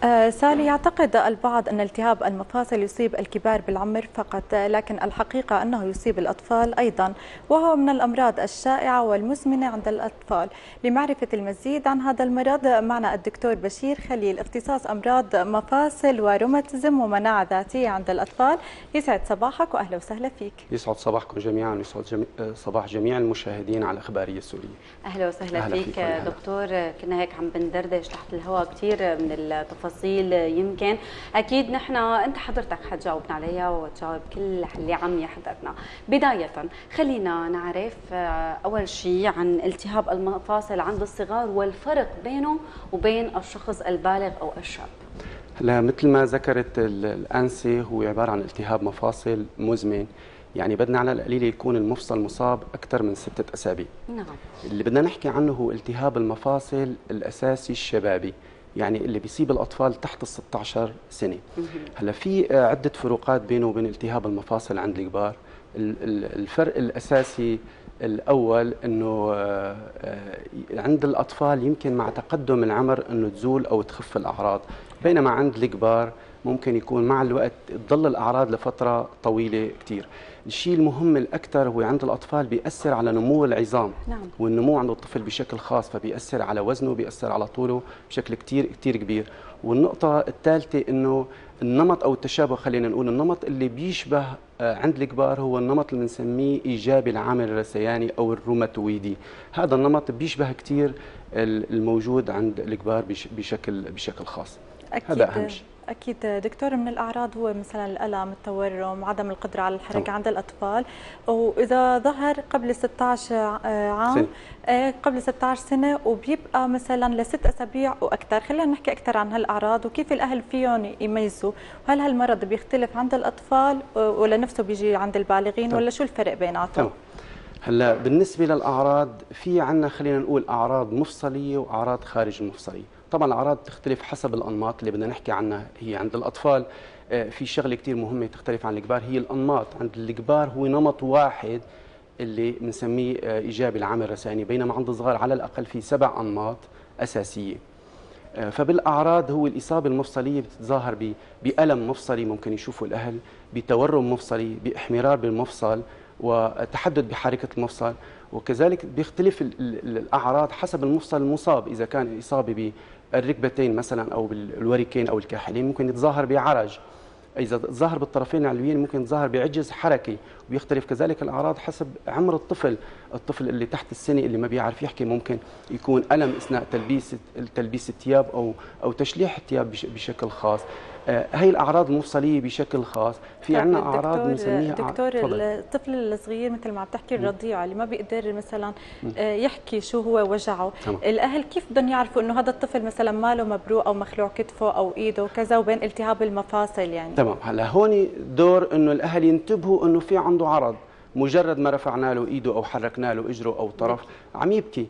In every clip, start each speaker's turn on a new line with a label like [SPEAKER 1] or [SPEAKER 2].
[SPEAKER 1] سالي، يعتقد البعض أن التهاب المفاصل يصيب الكبار بالعمر فقط، لكن الحقيقة أنه يصيب الأطفال أيضا، وهو من الأمراض الشائعة والمزمنة عند الأطفال. لمعرفة المزيد عن هذا المرض معنا الدكتور بشير خليل، اختصاص أمراض مفاصل وروماتيزم ومناعة ذاتية عند الأطفال. يسعد صباحك وأهلا وسهلا فيك.
[SPEAKER 2] يسعد صباحكم جميعا ويسعد صباح جميع المشاهدين على الإخبارية السورية.
[SPEAKER 1] أهلا وسهلا فيك دكتور. كنا هيك عم بندردش تحت الهواء كثير من التفاصيل، يمكن اكيد انت حضرتك حتجاوبنا عليها وتجاوب كل اللي عم يحضرنا. بدايه خلينا نعرف اول شيء عن التهاب المفاصل عند الصغار والفرق بينه وبين الشخص البالغ او الشاب.
[SPEAKER 2] هلا مثل ما ذكرت الانسه، هو عباره عن التهاب مفاصل مزمن، يعني بدنا على القليل يكون المفصل مصاب اكثر من 6 اسابيع.
[SPEAKER 1] نعم.
[SPEAKER 2] اللي بدنا نحكي عنه هو التهاب المفاصل الاساسي الشبابي، يعني اللي بيصيب الأطفال تحت ال 16 سنة. هلا في عدة فروقات بينه وبين التهاب المفاصل عند الكبار. الفرق الأساسي الأول أنه عند الأطفال يمكن مع تقدم العمر أنه تزول أو تخف الأعراض، بينما عند الكبار ممكن يكون مع الوقت تظل الأعراض لفترة طويلة كتير. الشيء المهم الأكثر هو عند الأطفال بيأثر على نمو العظام.
[SPEAKER 1] نعم.
[SPEAKER 2] والنمو عند الطفل بشكل خاص، فبيأثر على وزنه، بيأثر على طوله بشكل كتير كبير. والنقطة الثالثة أنه النمط أو التشابه، خلينا نقول النمط اللي بيشبه عند الكبار هو النمط اللي بنسميه إيجابي العامل الرثياني أو الروماتويدي. هذا النمط بيشبه كتير الموجود عند الكبار بشكل خاص. هذا أهم شيء.
[SPEAKER 1] أكيد دكتور. من الأعراض هو مثلا الألم، التورم، عدم القدرة على الحركة عند الأطفال، وإذا ظهر قبل 16 عام قبل 16 سنة وبيبقى مثلا ل6 أسابيع وأكثر. خلينا نحكي أكثر عن هالأعراض وكيف الأهل فيهم يميزوا، هل هالمرض بيختلف عند الأطفال ولا نفسه بيجي عند البالغين ولا شو الفرق بيناتهم؟
[SPEAKER 2] هلا بالنسبة للأعراض، في عنا خلينا نقول أعراض مفصلية وأعراض خارج المفصلية. طبعا الأعراض تختلف حسب الأنماط اللي بدنا نحكي عنها. هي عند الأطفال في شغلة كتير مهمة تختلف عن الكبار، هي الأنماط. عند الكبار هو نمط واحد اللي بنسميه إيجابي العامل الرثياني، بينما عند الصغار على الأقل في 7 أنماط أساسية. فبالأعراض هو الإصابة المفصلية بتتظاهر بألم مفصلي ممكن يشوفه الأهل، بتورم مفصلي، بإحمرار بالمفصل، وتحدد بحركة المفصل. وكذلك بيختلف الأعراض حسب المفصل المصاب. إذا كان إصابة بالركبتين مثلا أو بالوركين أو الكاحلين ممكن يتظاهر بعرج. إذا ظهر بالطرفين العلويين ممكن يتظاهر بعجز حركي. وبيختلف كذلك الأعراض حسب عمر الطفل. الطفل اللي تحت السنة اللي ما بيعرف يحكي ممكن يكون ألم أثناء تلبيس الثياب أو تشليح الثياب بشكل خاص. هي الأعراض المفصلية بشكل خاص. في عندنا أعراض بنسميها
[SPEAKER 1] دكتور الطفل الصغير مثل ما عم تحكي، الرضيع اللي ما بيقدر مثلا يحكي شو هو وجعه. الأهل كيف بدهم يعرفوا إنه هذا الطفل مثلا ماله مبروق أو مخلوع كتفه أو إيده وكذا، وبين التهاب المفاصل يعني؟
[SPEAKER 2] تمام. هلا هون دور إنه الأهل ينتبهوا إنه في عنده عرض. مجرد ما رفعنا له إيده أو حركنا له إجره أو طرف عم يبكي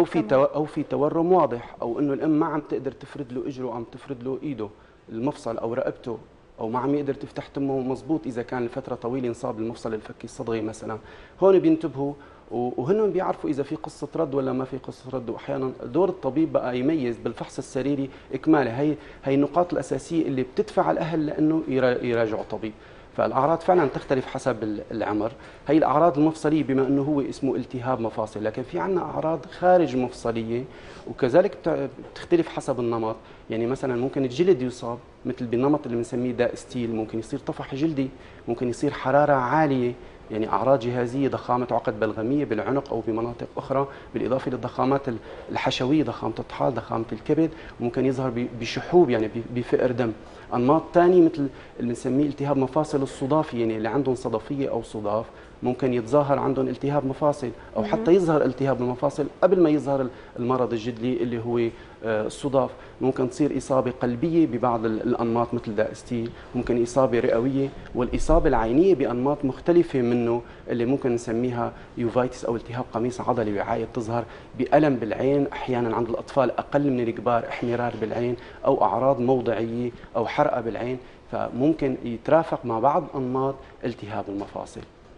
[SPEAKER 2] أو في تورم واضح، أو إنه الأم ما عم تقدر تفرد له إجره، عم تفرد له إيده المفصل أو رقبته، أو ما عم يقدر تفتح تمه مضبوط إذا كان لفترة طويلة انصاب المفصل الفكي الصدغي مثلا. هون بينتبهوا وهن بيعرفوا إذا في قصة رد ولا ما في قصة رد. وأحيانا دور الطبيب بقى يميز بالفحص السريري إكمالي. هي النقاط الأساسية اللي بتدفع الأهل لأنه يراجعوا طبيب. فالأعراض فعلا تختلف حسب العمر. هي الأعراض المفصلية بما أنه هو اسمه التهاب مفاصل، لكن في عندنا أعراض خارج مفصلية وكذلك بتختلف حسب النمط. يعني مثلا ممكن الجلد يصاب مثل بالنمط اللي بنسميه داء ستيل، ممكن يصير طفح جلدي، ممكن يصير حرارة عالية، يعني أعراض جهازية، ضخامة عقد بلغمية بالعنق أو بمناطق أخرى، بالإضافة للضخامات الحشوية، ضخامة الطحال، ضخامة الكبد، وممكن يظهر بشحوب يعني بفئر دم. أنماط ثانية مثل اللي بنسميه التهاب مفاصل الصدافي، يعني اللي عندهم صدفية أو صداف ممكن يتظاهر عندهم التهاب مفاصل، أو حتى يظهر التهاب المفاصل قبل ما يظهر المرض الجدلي اللي هو الصداف. ممكن تصير إصابة قلبية ببعض الأنماط مثل داء ستيل، ممكن إصابة رئوية، والإصابة العينية بأنماط مختلفة منه اللي ممكن نسميها يوفايتس أو التهاب قميص عضلي وعائي، بتظهر بألم بالعين أحيانا عند الأطفال أقل من الكبار، احمرار بالعين أو أعراض موضعية أو حرقة بالعين. فممكن يترافق مع بعض أنماط التهاب المفاصل.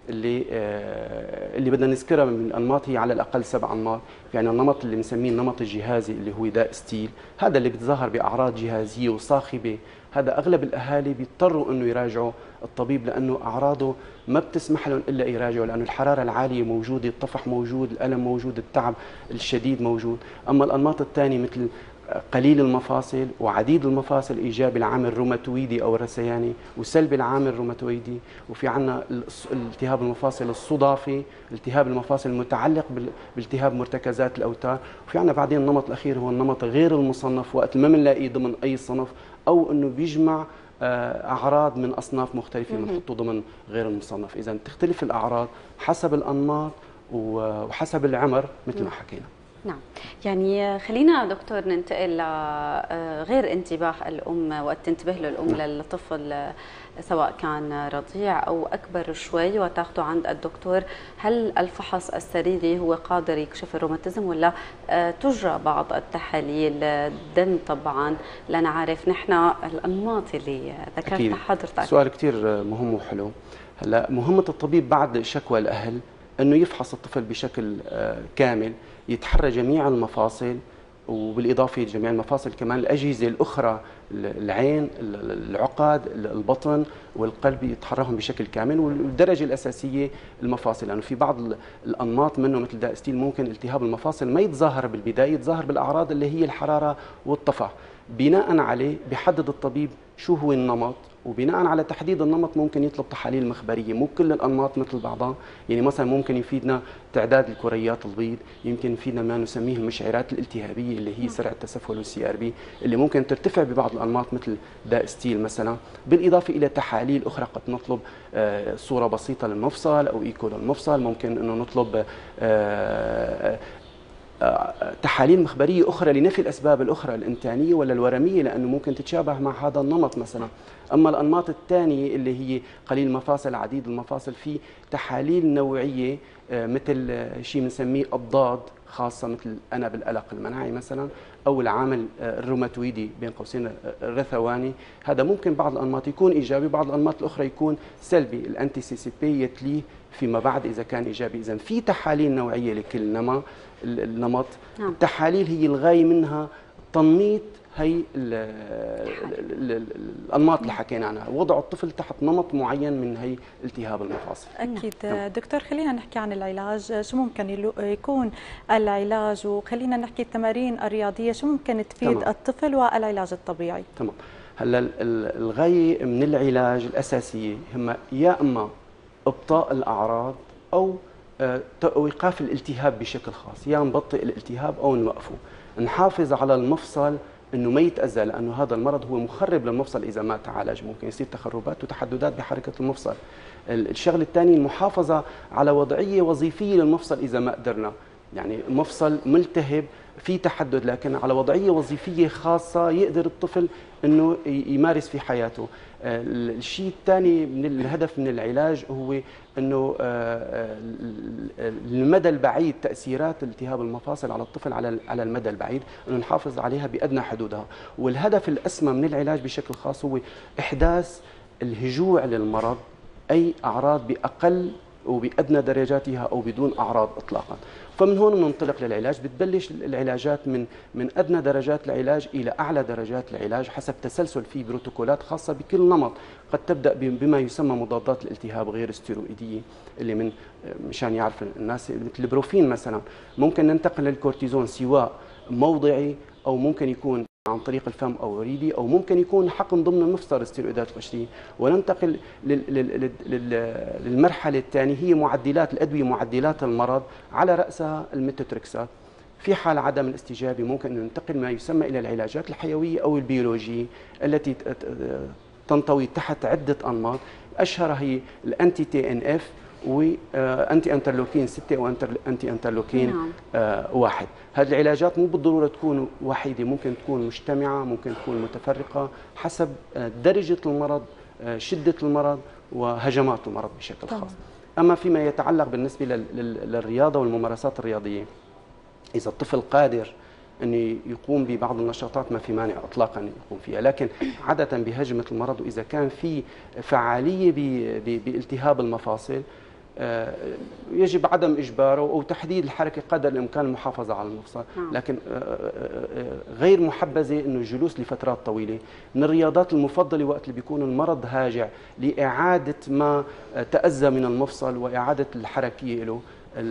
[SPEAKER 2] اللي بدنا نذكرها من الانماط هي على الاقل 7 انماط. يعني النمط اللي بنسميه النمط الجهازي اللي هو داء ستيل، هذا اللي بيتظاهر باعراض جهازيه وصاخبه، هذا اغلب الاهالي بيضطروا انه يراجعوا الطبيب لانه اعراضه ما بتسمح لهم الا يراجعوا، لانه الحراره العاليه موجوده، الطفح موجود، الالم موجود، التعب الشديد موجود. اما الانماط الثانيه مثل قليل المفاصل وعديد المفاصل، ايجابي العامل الروماتويدي او الرثياني وسلبي العامل الروماتويدي، وفي عندنا التهاب المفاصل الصدافي، التهاب المفاصل المتعلق بالتهاب مرتكزات الاوتار، وفي عندنا بعدين النمط الاخير هو النمط غير المصنف، وقت ما بنلاقيه ضمن اي صنف او انه بيجمع اعراض من اصناف مختلفه بنحطه ضمن غير المصنف. اذا تختلف الاعراض حسب الانماط وحسب العمر مثل ما حكينا.
[SPEAKER 3] نعم، يعني خلينا دكتور ننتقل لغير انتباه الأم، وقت تنتبه له الأم للطفل سواء كان رضيع أو أكبر شوي وتاخده عند الدكتور، هل الفحص السريري هو قادر يكشف الروماتيزم ولا تجرى بعض التحاليل دم طبعا لنعرف نحن الأنماط اللي ذكرتها حضرتك؟
[SPEAKER 2] سؤال كثير مهم وحلو. هلا مهمة الطبيب بعد شكوى الأهل أنه يفحص الطفل بشكل كامل، يتحرى جميع المفاصل، وبالإضافة لجميع المفاصل كمان الأجهزة الأخرى، العين، العقد، البطن والقلب، يتحرهم بشكل كامل. والدرجة الأساسية المفاصل، لأنه في بعض الأنماط منه مثل داء ستيل ممكن التهاب المفاصل ما يتظاهر بالبداية، يتظاهر بالأعراض اللي هي الحرارة والطفح. بناء عليه بيحدد الطبيب شو هو النمط، وبناء على تحديد النمط ممكن يطلب تحاليل مخبريه. مو كل الانماط مثل بعضها، يعني مثلا ممكن يفيدنا تعداد الكريات البيض، يمكن يفيدنا ما نسميه المشعرات الالتهابيه اللي هي سرعه التسفل والسي ار بي اللي ممكن ترتفع ببعض الانماط مثل داء ستيل مثلا، بالاضافه الى تحاليل اخرى. قد نطلب صوره بسيطه للمفصل او ايكو للمفصل، ممكن انه نطلب تحاليل مخبريه اخرى لنفي الاسباب الاخرى الانتانيه ولا الورميه، لانه ممكن تتشابه مع هذا النمط مثلا. اما الانماط الثانيه اللي هي قليل المفاصل عديد المفاصل، في تحاليل نوعيه مثل شيء بنسميه الضاد، خاصه مثل انا بالقلق المناعي مثلا، او العامل الروماتويدي بين قوسين الرثواني. هذا ممكن بعض الانماط يكون ايجابي، بعض الانماط الاخرى يكون سلبي. الانتي سي سي بي يتليه فيما بعد اذا كان ايجابي. اذا في تحاليل نوعيه لكل النمط. نعم. التحاليل هي الغايه منها تنميط هي الانماط اللي حكينا عنها، وضع الطفل تحت نمط معين من هي التهاب المفاصل.
[SPEAKER 1] اكيد. دكتور خلينا نحكي عن العلاج، شو ممكن يكون العلاج، وخلينا نحكي التمارين الرياضيه شو ممكن تفيد تمام. الطفل والعلاج الطبيعي.
[SPEAKER 2] تمام. هلا الغايه من العلاج الاساسيه هم يا اما ابطاء الاعراض او ايقاف الالتهاب بشكل خاص، يا نبطئ الالتهاب او نوقفه. نحافظ على المفصل انه ما يتاذى، لانه هذا المرض هو مخرب للمفصل اذا ما تعالج، ممكن يصير تخربات وتحددات بحركه المفصل. الشغله الثانيه المحافظه على وضعيه وظيفيه للمفصل اذا ما قدرنا، يعني المفصل ملتهب في تحدد لكن على وضعيه وظيفيه خاصه يقدر الطفل انه يمارس في حياته. الشيء الثاني من الهدف من العلاج هو انه المدى البعيد، تاثيرات التهاب المفاصل على الطفل على المدى البعيد انه نحافظ عليها بادنى حدودها. والهدف الاسمى من العلاج بشكل خاص هو احداث الهجوع للمرض، اي اعراض باقل وبأدنى درجاتها او بدون اعراض اطلاقا. فمن هون بننطلق للعلاج، بتبلش العلاجات من ادنى درجات العلاج الى اعلى درجات العلاج حسب تسلسل في بروتوكولات خاصه بكل نمط. قد تبدا بما يسمى مضادات الالتهاب غير الستيرويديه اللي من مشان يعرف الناس مثل البروفين مثلا. ممكن ننتقل للكورتيزون سواء موضعي او ممكن يكون عن طريق الفم او وريدي، او ممكن يكون حقن ضمن المفصل الستيرويدات القشريه. وننتقل للمرحله الثانيه هي معدلات الادويه، معدلات المرض على راسها الميتوتريكسات. في حال عدم الاستجابه ممكن ننتقل ما يسمى الى العلاجات الحيويه او البيولوجيه التي تنطوي تحت عده انماط، اشهرها هي الانتي تي ان اف وانتي انترلوكين 6 وانتي انترلوكين 1. هذه العلاجات مو بالضروره تكون وحيده، ممكن تكون مجتمعه، ممكن تكون متفرقه حسب درجه المرض، شده المرض وهجمات المرض بشكل خاص. اما فيما يتعلق بالنسبه للرياضه والممارسات الرياضيه، اذا الطفل قادر أن يقوم ببعض النشاطات ما في مانع اطلاقا يقوم فيها، لكن عاده بهجمه المرض واذا كان في فعاليه بالتهاب المفاصل يجب عدم إجباره أو تحديد الحركة قدر الإمكان المحافظة على المفصل، لكن غير محبذة أنه الجلوس لفترات طويلة. من الرياضات المفضلة وقت اللي بيكون المرض هاجع لإعادة ما تأذى من المفصل وإعادة الحركية له،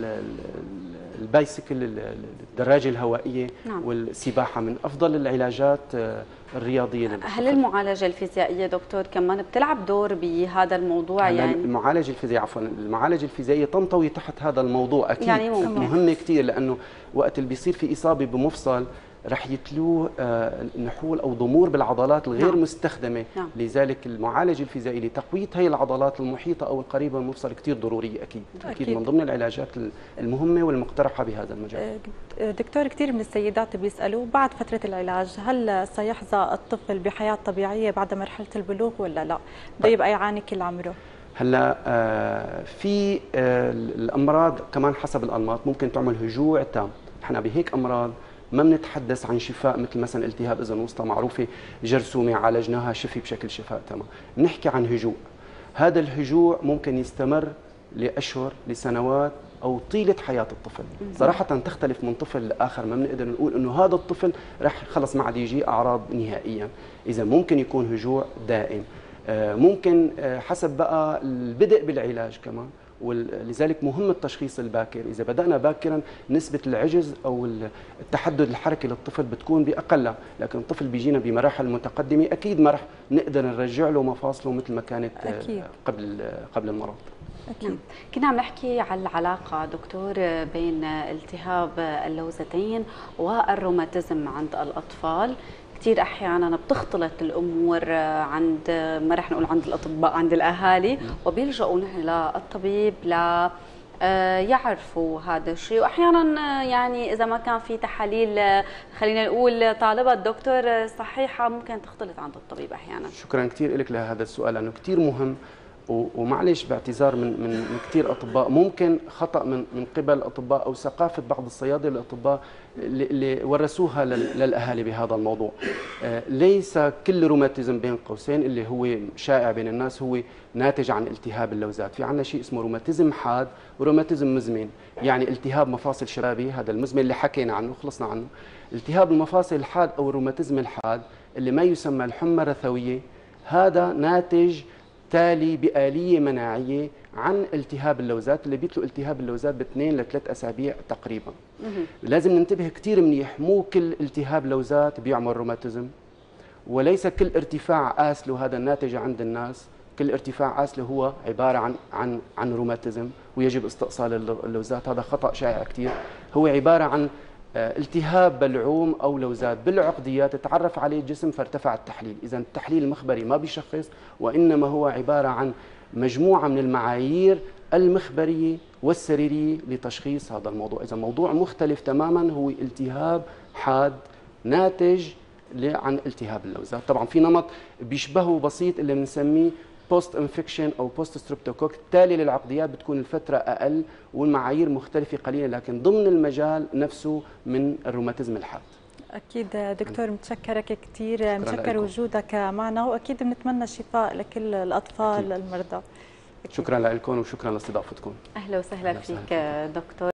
[SPEAKER 2] البايسكل، الدراجة الهوائية والسباحة من أفضل العلاجات الرياضية.
[SPEAKER 3] هل المعالجة الفيزيائية دكتور كمان بتلعب دور بهذا الموضوع؟ يعني
[SPEAKER 2] المعالجة الفيزيائية، عفوا، المعالجة الفيزيائية تنطوي تحت هذا الموضوع أكيد، يعني مهمة كثير، لأنه وقت اللي بيصير في إصابة بمفصل رح يتلوه نحول أو ضمور بالعضلات الغير مستخدمة. لذلك المعالجة الفيزيائية لتقوية هي العضلات المحيطة أو القريبة من المفصل كثير ضرورية أكيد من ضمن العلاجات المهمة والمقترحة بهذا المجال.
[SPEAKER 1] دكتور، كثير من السيدات بيسألوا بعد فترة العلاج هل سيحظى الطفل بحياة طبيعية بعد مرحلة البلوغ ولا لا؟ بده يبقى يعاني كل عمره.
[SPEAKER 2] هلا في الأمراض كمان حسب الأنماط ممكن تعمل هجوع تام. احنا بهيك أمراض ما بنتحدث عن شفاء، مثل مثلا التهاب اذن وسطى معروفه جرثومه عالجناها شفي بشكل شفاء تمام. بنحكي عن هجوع. هذا الهجوع ممكن يستمر لاشهر لسنوات او طيله حياه الطفل. صراحه تختلف من طفل لاخر، ما بنقدر نقول انه هذا الطفل رح خلص ما عاد يجي اعراض نهائيا. اذا ممكن يكون هجوع دائم، ممكن حسب بقى البدء بالعلاج كمان، ولذلك مهم التشخيص الباكر. إذا بدأنا باكرا نسبة العجز أو التحدد الحركي للطفل بتكون بأقل، لكن الطفل بيجينا بمراحل متقدمة أكيد ما رح نقدر نرجع له مفاصله مثل ما كانت أكيد قبل المرض.
[SPEAKER 3] أكيد. كنا عم نحكي على العلاقة دكتور بين التهاب اللوزتين والروماتيزم عند الأطفال. كثير احيانا بتختلط الامور عند، ما رح نقول عند الاطباء، عند الاهالي، وبيلجؤوا نحن للطبيب لا يعرفوا هذا الشيء. واحيانا يعني اذا ما كان في تحاليل خلينا نقول طالبه الدكتور صحيحه ممكن تختلط عند الطبيب احيانا.
[SPEAKER 2] شكرا كثير لك لهذا السؤال لانه كثير مهم، ومعلش باعتذار من كثير اطباء، ممكن خطا من قبل الاطباء او ثقافه بعض الصيادله الاطباء اللي ورثوها للاهالي بهذا الموضوع. ليس كل روماتيزم بين قوسين اللي هو شائع بين الناس هو ناتج عن التهاب اللوزات. في عندنا شيء اسمه روماتيزم حاد وروماتيزم مزمن. يعني التهاب مفاصل شبابي هذا المزمن اللي حكينا عنه خلصنا عنه. التهاب المفاصل الحاد او الروماتيزم الحاد اللي ما يسمى الحمى الرثويه، هذا ناتج تالي بآلية مناعية عن التهاب اللوزات اللي بيتلو التهاب اللوزات ب2 ل3 أسابيع تقريبا. لازم ننتبه كثير منيح، مو كل التهاب لوزات بيعمل روماتيزم، وليس كل ارتفاع آسله هذا الناتج عند الناس، كل ارتفاع آسله هو عبارة عن روماتيزم ويجب استئصال اللوزات. هذا خطأ شائع كثير. هو عبارة عن التهاب بلعوم أو لوزات بالعقديات تعرف عليه الجسم فارتفع التحليل. إذا التحليل المخبري ما بيشخص، وإنما هو عبارة عن مجموعة من المعايير المخبرية والسريرية لتشخيص هذا الموضوع. إذا موضوع مختلف تماما، هو التهاب حاد ناتج عن التهاب اللوزات. طبعا في نمط بيشبهه بسيط اللي بنسميه بوست انفكشن او بوست ستريبتوكوك، تالي للعقديات بتكون الفتره اقل والمعايير مختلفه قليلا، لكن ضمن المجال نفسه من الروماتيزم الحاد.
[SPEAKER 1] اكيد دكتور، متشكرك كثير، متشكر وجودك معنا، واكيد بنتمنى الشفاء لكل الاطفال المرضى.
[SPEAKER 2] شكرا لكم وشكرا لاستضافتكم.
[SPEAKER 3] اهلا وسهلا فيك دكتور.